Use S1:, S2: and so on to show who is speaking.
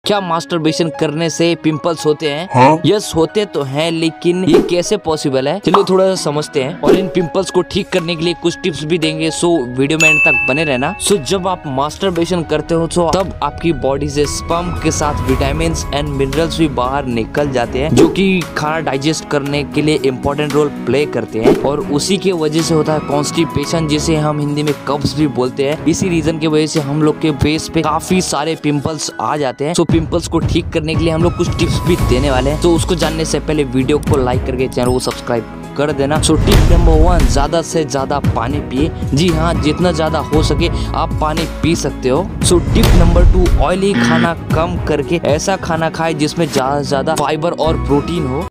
S1: क्या मास्टरबेशन करने से पिंपल्स होते हैं? हाँ? यस, होते तो हैं, लेकिन ये कैसे पॉसिबल है, चलो थोड़ा सा समझते हैं। और इन पिंपल्स को ठीक करने के लिए कुछ टिप्स भी देंगे, सो वीडियो में एंड तक बने रहना। सो जब आप मास्टरबेशन करते हो तो तब आपकी बॉडी से स्पर्म के साथ विटामिन एंड मिनरल्स भी बाहर निकल जाते हैं, जो कि खाना डाइजेस्ट करने के लिए इम्पोर्टेंट रोल प्ले करते हैं। और उसी के वजह से होता है कॉन्स्टिपेशन, जिसे हम हिंदी में कब्ज भी बोलते हैं। इसी रीजन की वजह से हम लोग के फेस पे काफी सारे पिंपल्स आ जाते हैं। सो पिंपल्स को ठीक करने के लिए हम लोग कुछ टिप्स भी देने वाले हैं। तो उसको जानने से पहले वीडियो को लाइक करके चैनल को सब्सक्राइब कर देना। सो टिप नंबर 1, ज्यादा से ज्यादा पानी पिए। जी हाँ, जितना ज्यादा हो सके आप पानी पी सकते हो। सो टिप नंबर 2, ऑयली खाना कम करके ऐसा खाना खाए जिसमें ज्यादा से ज्यादा फाइबर और प्रोटीन हो।